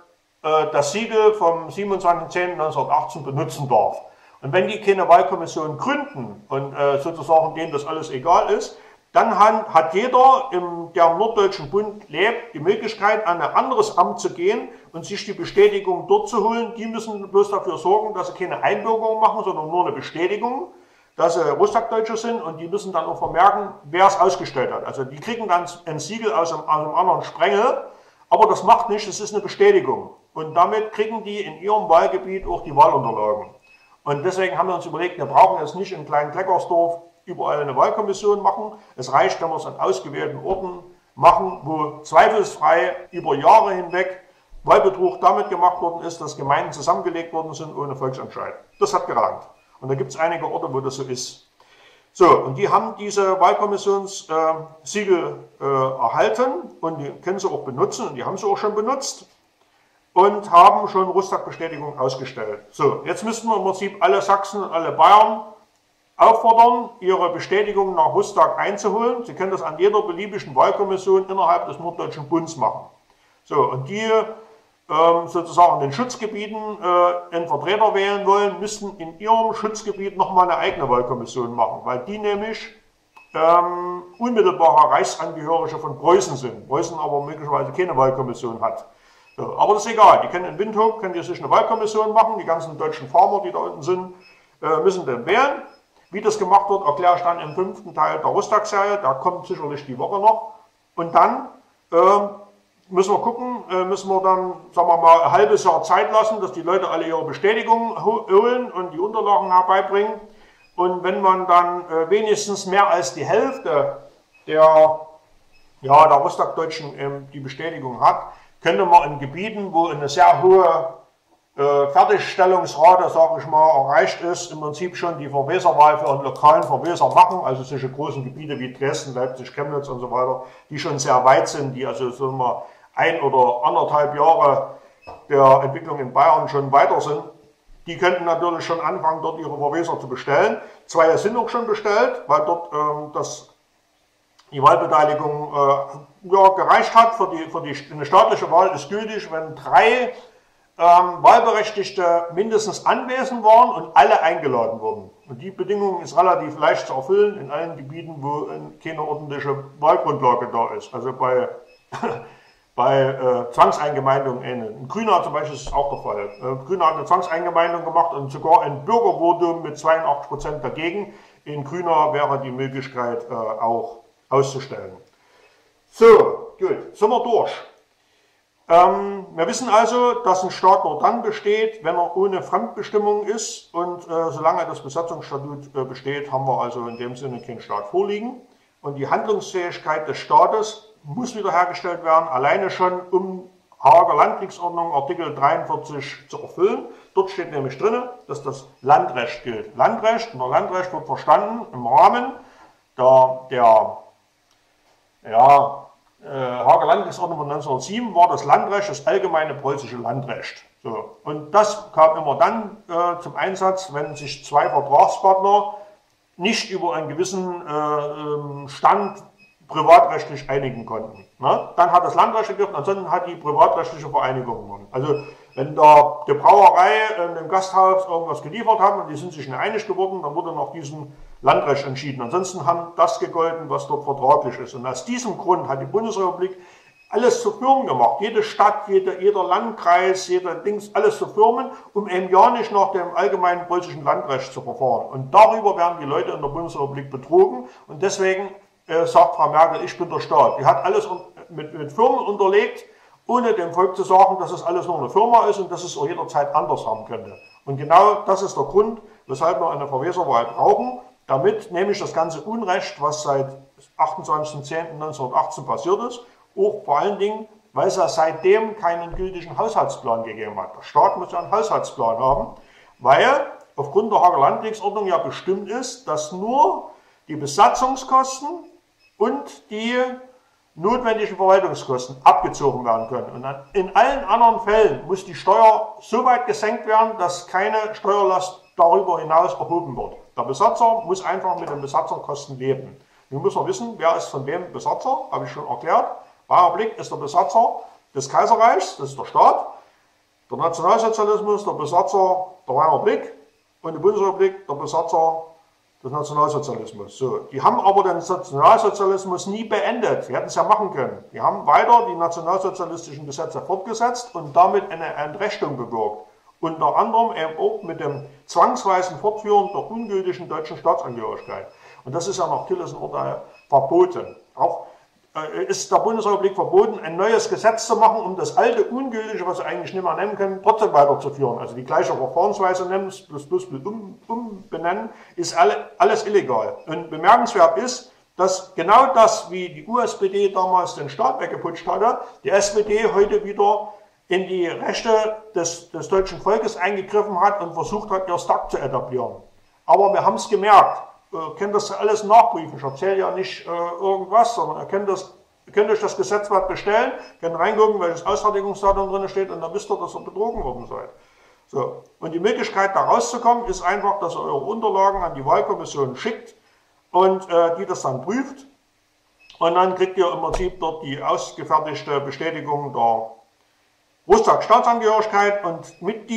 das Siegel vom 27.10.1918 benutzen darf. Und wenn die keine Wahlkommission gründen und sozusagen denen das alles egal ist, dann hat jeder, der im Norddeutschen Bund lebt, die Möglichkeit, an ein anderes Amt zu gehen und sich die Bestätigung dort zu holen. Die müssen bloß dafür sorgen, dass sie keine Einbürgerung machen, sondern nur eine Bestätigung, dass sie Rustak-Deutsche sind, und die müssen dann auch vermerken, wer es ausgestellt hat. Also die kriegen dann ein Siegel aus einem anderen Sprengel, aber das macht nichts, es ist eine Bestätigung. Und damit kriegen die in ihrem Wahlgebiet auch die Wahlunterlagen. Und deswegen haben wir uns überlegt, wir brauchen jetzt nicht in Klein-Kleckersdorf überall eine Wahlkommission machen. Es reicht, wenn wir es an ausgewählten Orten machen, wo zweifelsfrei über Jahre hinweg Wahlbetrug damit gemacht worden ist, dass Gemeinden zusammengelegt worden sind ohne Volksentscheid. Das hat gelangt. Und da gibt es einige Orte, wo das so ist. So, und die haben diese Wahlkommissionssiegel erhalten und die können sie auch benutzen, und die haben sie auch schon benutzt und haben schon Rustak-Bestätigung ausgestellt. So, jetzt müssten wir im Prinzip alle Sachsen und alle Bayern auffordern, ihre Bestätigung nach Rustak einzuholen. Sie können das an jeder beliebigen Wahlkommission innerhalb des Norddeutschen Bundes machen. So, und die sozusagen in den Schutzgebieten einen Vertreter wählen wollen, müssten in ihrem Schutzgebiet nochmal eine eigene Wahlkommission machen, weil die nämlich unmittelbarer Reichsangehörige von Preußen sind. Preußen aber möglicherweise keine Wahlkommission hat. So, aber das ist egal, die können in Windhoek, können die sich eine Wahlkommission machen, die ganzen deutschen Farmer, die da unten sind, müssen dann wählen. Wie das gemacht wird, erkläre ich dann im 5. Teil der Rustak-Serie, da kommt sicherlich die Woche noch. Und dann müssen wir gucken, müssen wir dann, sagen wir mal, ein halbes Jahr Zeit lassen, dass die Leute alle ihre Bestätigung holen und die Unterlagen herbeibringen. Und wenn man dann wenigstens mehr als die Hälfte der Rustak-Deutschen die Bestätigung hat, könnte man in Gebieten, wo eine sehr hohe Fertigstellungsrate, sage ich mal, erreicht ist, im Prinzip schon die Verweserwahl für einen lokalen Verweser machen, also solche großen Gebiete wie Dresden, Leipzig, Chemnitz und so weiter, die schon sehr weit sind, die also sagen wir 1 oder 1,5 Jahre der Entwicklung in Bayern schon weiter sind, die könnten natürlich schon anfangen, dort ihre Verweser zu bestellen. 2 sind auch schon bestellt, weil dort die Wahlbeteiligung gereicht hat. Für eine staatliche Wahl ist gültig, wenn 3 Wahlberechtigte mindestens anwesend waren und alle eingeladen wurden. Und die Bedingung ist relativ leicht zu erfüllen in allen Gebieten, wo keine ordentliche Wahlgrundlage da ist. Also bei Zwangseingemeindungen ähnlich. In Grünau zum Beispiel ist es auch der Fall. Grünau hat eine Zwangseingemeindung gemacht und sogar ein Bürgervotum mit 82% dagegen. In Grünau wäre die Möglichkeit auch auszustellen. So, gut, sind wir durch. Wir wissen also, dass ein Staat nur dann besteht, wenn er ohne Fremdbestimmung ist, und solange das Besatzungsstatut besteht, haben wir also in dem Sinne keinen Staat vorliegen. Und die Handlungsfähigkeit des Staates muss wiederhergestellt werden, alleine schon um Haager Landkriegsordnung Artikel 43 zu erfüllen. Dort steht nämlich drin, dass das Landrecht gilt. Landrecht, unter Landrecht wird verstanden im Rahmen der Haager Landkriegsordnung von 1907 war das Landrecht das allgemeine preußische Landrecht. So. Und das kam immer dann zum Einsatz, wenn sich 2 Vertragspartner nicht über einen gewissen Stand privatrechtlich einigen konnten. Ne? Dann hat das Landrecht gegriffen, ansonsten hat die privatrechtliche Vereinigung gewonnen. Also wenn die Brauerei in dem Gasthaus irgendwas geliefert haben und die sind sich nicht einig geworden, dann wurde nach diesem Landrecht entschieden. Ansonsten haben das gegolten, was dort vertraglich ist. Und aus diesem Grund hat die Bundesrepublik alles zu Firmen gemacht. Jede Stadt, jeder Landkreis, jeder Dings, alles zu Firmen, um eben ja nicht nach dem allgemeinen preußischen Landrecht zu verfahren. Und darüber werden die Leute in der Bundesrepublik betrogen. Und deswegen sagt Frau Merkel, ich bin der Staat. Die hat alles mit Firmen unterlegt, ohne dem Volk zu sagen, dass es alles nur eine Firma ist und dass es auch jederzeit anders haben könnte. Und genau das ist der Grund, weshalb wir eine Verweserwahl brauchen, damit nämlich das ganze Unrecht, was seit 28.10.1918 passiert ist, auch vor allen Dingen, weil es ja seitdem keinen gültigen Haushaltsplan gegeben hat. Der Staat muss ja einen Haushaltsplan haben, weil aufgrund der Haager Landkriegsordnung ja bestimmt ist, dass nur die Besatzungskosten und die notwendigen Verwaltungskosten abgezogen werden können. Und in allen anderen Fällen muss die Steuer so weit gesenkt werden, dass keine Steuerlast darüber hinaus erhoben wird. Der Besatzer muss einfach mit den Besatzerkosten leben. Nun muss man wissen, wer ist von wem Besatzer, habe ich schon erklärt. Bayern Blick ist der Besatzer des Kaiserreichs, das ist der Staat. Der Nationalsozialismus, der Besatzer der Weimarer Republik und die Bundesrepublik, der Besatzer des Nationalsozialismus. So, die haben aber den Nationalsozialismus nie beendet. Die hätten es ja machen können. Die haben weiter die nationalsozialistischen Gesetze fortgesetzt und damit eine Entrechtung bewirkt. Unter anderem eben auch mit dem zwangsweisen Fortführen der ungültigen deutschen Staatsangehörigkeit. Und das ist ja nach Tillerson-Urteil verboten. Auch ist der Bundesrepublik verboten, ein neues Gesetz zu machen, um das alte Ungültige, was sie eigentlich nicht mehr nennen können, trotzdem weiterzuführen. Also die gleiche Verfahrensweise nennen, bloß umbenennen, ist alles illegal. Und bemerkenswert ist, dass genau das, wie die USPD damals den Staat weggeputscht hatte, die SPD heute wieder in die Rechte des deutschen Volkes eingegriffen hat und versucht hat, ihr Stack zu etablieren. Aber wir haben es gemerkt. Ihr könnt das alles nachprüfen. Ich erzähle ja nicht irgendwas, sondern ihr könnt euch das Gesetzblatt bestellen, könnt reingucken, welches Ausfertigungsdatum drin steht und dann wisst ihr, dass ihr betrogen worden seid. So. Und die Möglichkeit, da rauszukommen, ist einfach, dass ihr eure Unterlagen an die Wahlkommission schickt und die das dann prüft. Und dann kriegt ihr im Prinzip dort die ausgefertigte Bestätigung der Russland-Staatsangehörigkeit und mit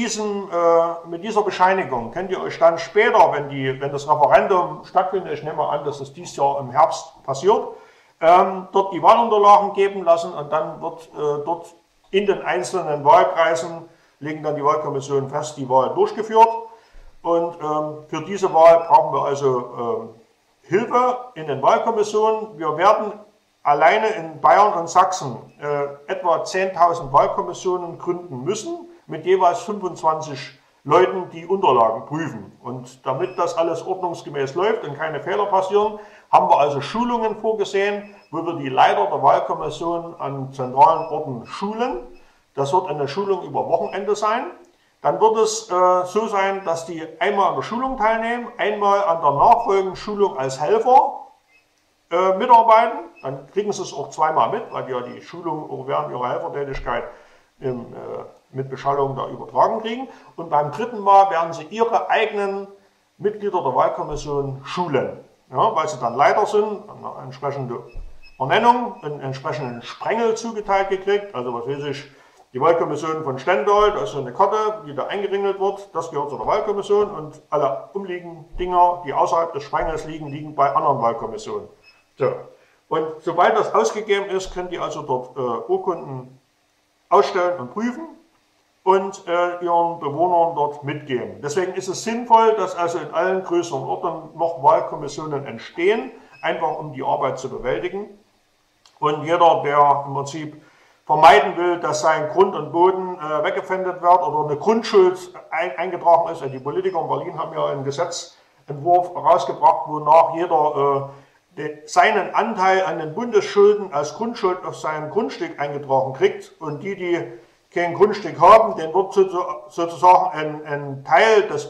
dieser Bescheinigung könnt ihr euch dann später, wenn das Referendum stattfindet, ich nehme an, dass das dieses Jahr im Herbst passiert, dort die Wahlunterlagen geben lassen und dann wird dort in den einzelnen Wahlkreisen, legen dann die Wahlkommissionen fest, die Wahl durchgeführt. Und für diese Wahl brauchen wir also Hilfe in den Wahlkommissionen. Wir werden alleine in Bayern und Sachsen etwa 10.000 Wahlkommissionen gründen müssen, mit jeweils 25 Leuten, die Unterlagen prüfen. Und damit das alles ordnungsgemäß läuft und keine Fehler passieren, haben wir also Schulungen vorgesehen, wo wir die Leiter der Wahlkommission an zentralen Orten schulen. Das wird eine Schulung über Wochenende sein. Dann wird es so sein, dass die einmal an der Schulung teilnehmen, einmal an der nachfolgenden Schulung als Helfer mitarbeiten, dann kriegen sie es auch zweimal mit, weil die ja die Schulung auch während ihrer Helfertätigkeit mit Beschallung da übertragen kriegen. Und beim dritten Mal werden sie ihre eigenen Mitglieder der Wahlkommission schulen, ja, weil sie dann Leiter sind, eine entsprechende Ernennung, einen entsprechenden Sprengel zugeteilt gekriegt, also was weiß ich, die Wahlkommission von Stendal, da ist so eine Karte, die da eingeringelt wird, das gehört zu der Wahlkommission und alle umliegenden Dinger, die außerhalb des Sprengels liegen, liegen bei anderen Wahlkommissionen. So. Und sobald das ausgegeben ist, könnt ihr also dort Urkunden ausstellen und prüfen und ihren Bewohnern dort mitgeben. Deswegen ist es sinnvoll, dass also in allen größeren Orten noch Wahlkommissionen entstehen, einfach um die Arbeit zu bewältigen. Und jeder, der im Prinzip vermeiden will, dass sein Grund und Boden weggepfändet wird oder eine Grundschuld eingetragen ist. Die Politiker in Berlin haben ja einen Gesetzentwurf herausgebracht, wonach jeder seinen Anteil an den Bundesschulden als Grundschuld auf sein Grundstück eingetragen kriegt und die kein Grundstück haben, denen wird sozusagen ein Teil des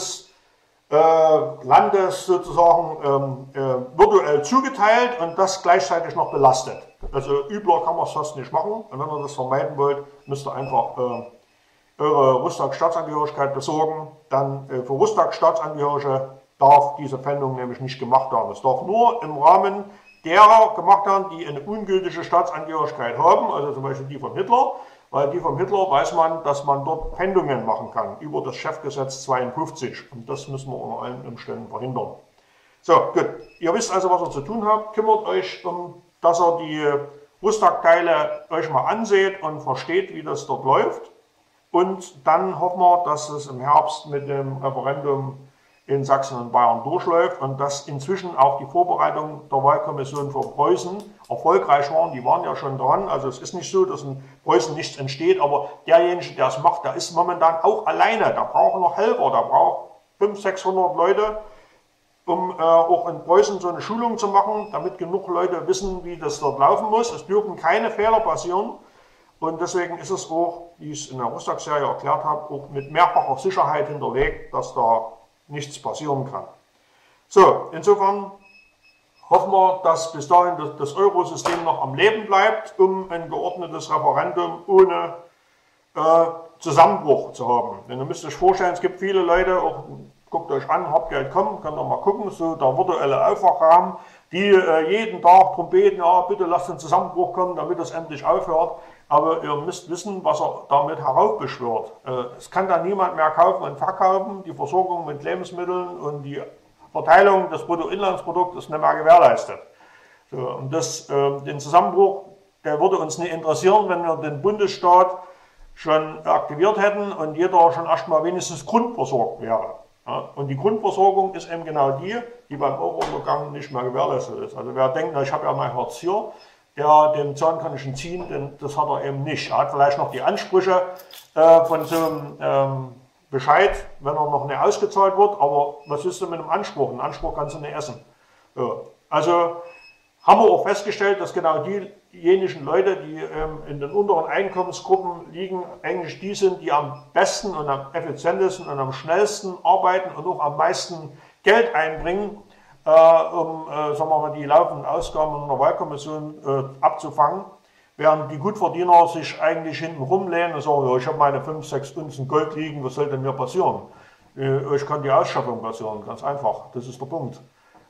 Bundeslandes sozusagen virtuell zugeteilt und das gleichzeitig noch belastet. Also übler kann man es fast nicht machen und wenn ihr das vermeiden wollt, müsst ihr einfach eure Russland-Staatsangehörigkeit besorgen. Dann für Russland-Staatsangehörige darf diese Pfändung nämlich nicht gemacht werden. Es darf nur im Rahmen derer gemacht werden, die eine ungültige Staatsangehörigkeit haben, also zum Beispiel die von Hitler, weil die von Hitler weiß man, dass man dort Pfändungen machen kann, über das Chefgesetz 52. Und das müssen wir unter allen Umständen verhindern. So, gut. Ihr wisst also, was ihr zu tun habt. Kümmert euch dass ihr die Rüstag-Teile euch mal anseht und versteht, wie das dort läuft. Und dann hoffen wir, dass es im Herbst mit dem Referendum in Sachsen und Bayern durchläuft und dass inzwischen auch die Vorbereitungen der Wahlkommission für Preußen erfolgreich waren. Die waren ja schon dran. Also es ist nicht so, dass in Preußen nichts entsteht, aber derjenige, der es macht, der ist momentan auch alleine. Der braucht noch Helfer, der braucht 500, 600 Leute, um auch in Preußen so eine Schulung zu machen, damit genug Leute wissen, wie das dort laufen muss. Es dürfen keine Fehler passieren. Und deswegen ist es auch, wie ich es in der Rüstag-Serie erklärt habe, auch mit mehrfacher Sicherheit hinterlegt, dass da nichts passieren kann. So, insofern hoffen wir, dass bis dahin das Eurosystem noch am Leben bleibt, um ein geordnetes Referendum ohne Zusammenbruch zu haben. Denn ihr müsst euch vorstellen, es gibt viele Leute, auch guckt euch an, Hauptgeld kommen, könnt ihr mal gucken, so der virtuelle Aufwachrahmen, die jeden Tag drum beten, ja bitte lasst den Zusammenbruch kommen, damit es endlich aufhört. Aber ihr müsst wissen, was er damit heraufbeschwört. Es kann dann niemand mehr kaufen und verkaufen. Die Versorgung mit Lebensmitteln und die Verteilung des Bruttoinlandsprodukts ist nicht mehr gewährleistet. So, und den Zusammenbruch, der würde uns nicht interessieren, wenn wir den Bundesstaat schon aktiviert hätten und jeder schon erstmal wenigstens grundversorgt wäre. Ja, und die Grundversorgung ist eben genau die beim Euro-Untergang nicht mehr gewährleistet ist. Also wer denkt, na, ich habe ja mein Hartz IV, den Zahn kann ich ihn ziehen, denn das hat er eben nicht. Er hat vielleicht noch die Ansprüche von so einem Bescheid, wenn er noch nicht ausgezahlt wird, aber was ist denn mit einem Anspruch? Einen Anspruch kannst du nicht essen. Ja. Also haben wir auch festgestellt, dass genau diejenigen Leute, die in den unteren Einkommensgruppen liegen, eigentlich die sind, die am besten und am effizientesten und am schnellsten arbeiten und auch am meisten Geld einbringen, sagen wir mal, die laufenden Ausgaben in der Wahlkommission abzufangen, während die Gutverdiener sich eigentlich hinten rumlehnen und sagen, ja, ich habe meine 5, 6 Unzen Gold liegen, was soll denn mir passieren? Euch kann die Ausschaffung passieren, ganz einfach, das ist der Punkt.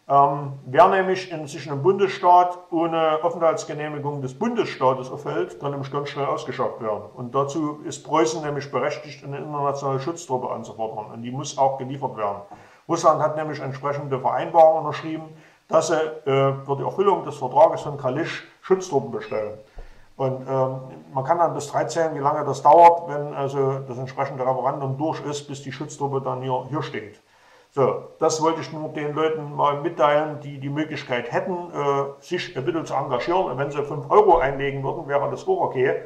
Wer nämlich sich einem Bundesstaat ohne Aufenthaltsgenehmigung des Bundesstaates aufhält, kann nämlich ganz schnell ausgeschafft werden. Und dazu ist Preußen nämlich berechtigt, eine internationale Schutztruppe anzufordern. Und die muss auch geliefert werden. Russland hat nämlich entsprechende Vereinbarungen unterschrieben, dass sie für die Erfüllung des Vertrages von Kalisch Schutztruppen bestellen. Und man kann dann bis 3 zählen, wie lange das dauert, wenn also das entsprechende Referendum durch ist, bis die Schutztruppe dann hier steht. So, das wollte ich nur den Leuten mal mitteilen, die die Möglichkeit hätten, sich ein bisschen zu engagieren. Und wenn sie 5 Euro einlegen würden, wäre das auch okay.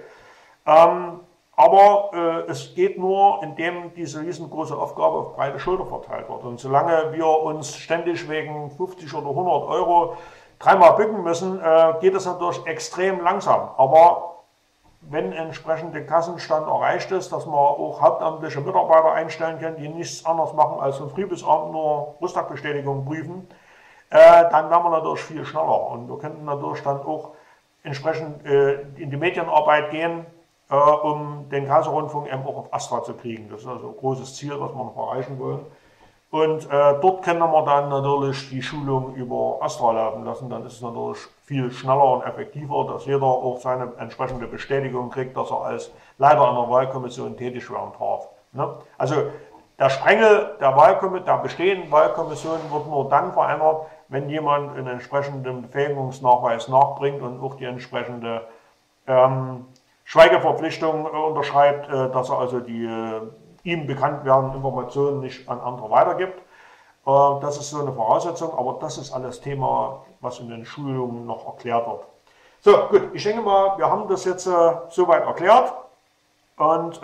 Aber es geht nur, indem diese riesengroße Aufgabe auf breite Schulter verteilt wird. Und solange wir uns ständig wegen 50 oder 100 Euro dreimal bücken müssen, geht es natürlich extrem langsam. Aber wenn entsprechend der Kassenstand erreicht ist, dass man auch hauptamtliche Mitarbeiter einstellen kann, die nichts anderes machen als von früh bis abend nur Rüstag-Bestätigungen prüfen, dann werden wir natürlich viel schneller. Und wir könnten natürlich dann auch entsprechend in die Medienarbeit gehen, um den Kaiserrundfunk eben auch auf Astra zu kriegen. Das ist also ein großes Ziel, was wir noch erreichen wollen. Und dort können wir dann natürlich die Schulung über Astra laufen lassen. Dann ist es natürlich viel schneller und effektiver, dass jeder auch seine entsprechende Bestätigung kriegt, dass er als Leiter einer Wahlkommission tätig werden darf. Ne? Also der Sprengel der bestehenden Wahlkommission wird nur dann verändert, wenn jemand einen entsprechenden Befähigungsnachweis nachbringt und auch die entsprechende Schweigeverpflichtung unterschreibt, dass er also die ihm bekannt werden Informationen nicht an andere weitergibt. Das ist so eine Voraussetzung, aber das ist alles Thema, was in den Schulungen noch erklärt wird. So, gut, ich denke mal, wir haben das jetzt soweit erklärt und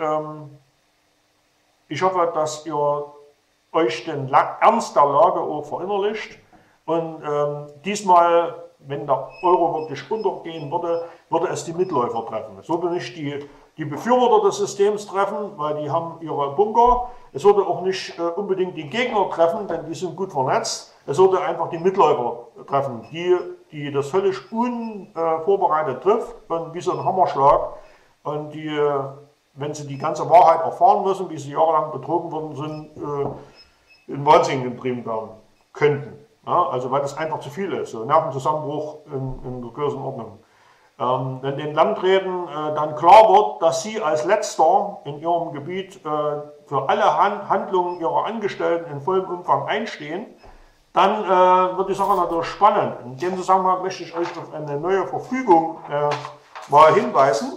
ich hoffe, dass ihr euch den Ernst der Lage auch verinnerlicht und diesmal, wenn der Euro wirklich untergehen würde, würde es die Mitläufer treffen. Es würde nicht die Befürworter des Systems treffen, weil die haben ihre Bunker. Es würde auch nicht unbedingt die Gegner treffen, denn die sind gut vernetzt. Es würde einfach die Mitläufer treffen, die das völlig unvorbereitet trifft und wie so ein Hammerschlag. Und die, wenn sie die ganze Wahrheit erfahren müssen, wie sie jahrelang betrogen worden sind, in Wahnsinn getrieben werden könnten. Ja, also weil das einfach zu viel ist. So Nervenzusammenbruch in der Größenordnung. Wenn den Landräten dann klar wird, dass sie als Letzter in ihrem Gebiet für alle Handlungen ihrer Angestellten in vollem Umfang einstehen, dann wird die Sache natürlich spannend. In dem Zusammenhang möchte ich euch auf eine neue Verfügung mal hinweisen.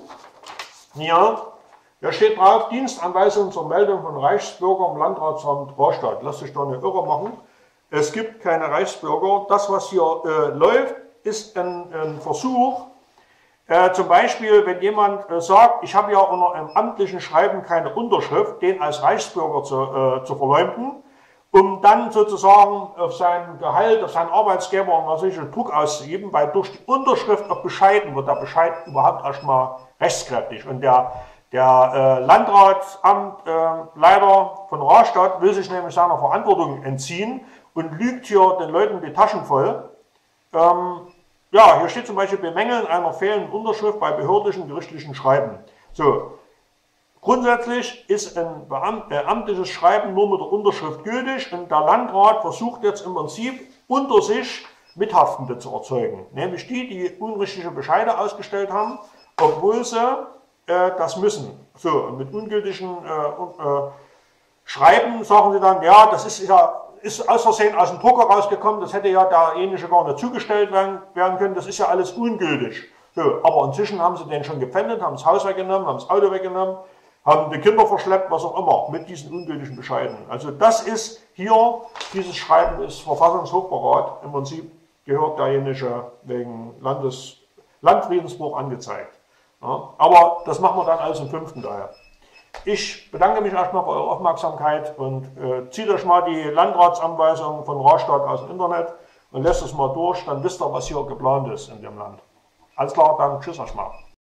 Hier steht drauf, Dienstanweisung zur Meldung von Reichsbürgern im Landratsamt Rastatt. Lasst euch da nicht irre machen. Es gibt keine Reichsbürger. Das, was hier läuft, ist ein Versuch. Zum Beispiel, wenn jemand sagt, ich habe ja unter einem amtlichen Schreiben keine Unterschrift, den als Reichsbürger zu verleumden, um dann sozusagen auf sein Gehalt, auf seinen Arbeitsgeber einen solchen Druck auszuüben, weil durch die Unterschrift auf Bescheiden wird der Bescheid überhaupt erstmal rechtskräftig. Und der Landratsamtleiter von Rastatt will sich nämlich seiner Verantwortung entziehen und lügt hier den Leuten die Taschen voll. Ja, hier steht zum Beispiel Bemängeln einer fehlenden Unterschrift bei behördlichen gerichtlichen Schreiben. So, grundsätzlich ist ein amtliches Schreiben nur mit der Unterschrift gültig und der Landrat versucht jetzt im Prinzip unter sich Mithaftende zu erzeugen. Nämlich die unrichtige Bescheide ausgestellt haben, obwohl sie das müssen. So, und mit ungültigen Schreiben sagen sie dann, ja, das ist aus Versehen aus dem Drucker rausgekommen, das hätte ja derjenige gar nicht zugestellt werden können, das ist ja alles ungültig. So, aber inzwischen haben sie den schon gepfändet, haben das Haus weggenommen, haben das Auto weggenommen, haben die Kinder verschleppt, was auch immer, mit diesen ungültigen Bescheiden. Also das ist hier, dieses Schreiben ist Verfassungshochverrat, im Prinzip gehört derjenige wegen Landfriedensbruch angezeigt. Ja, aber das machen wir dann alles im 5. daher. Ich bedanke mich erstmal für eure Aufmerksamkeit und zieht euch mal die Landratsanweisung von Rastatt aus dem Internet und lässt es mal durch, dann wisst ihr, was hier geplant ist in dem Land. Alles klar, dann tschüss erstmal.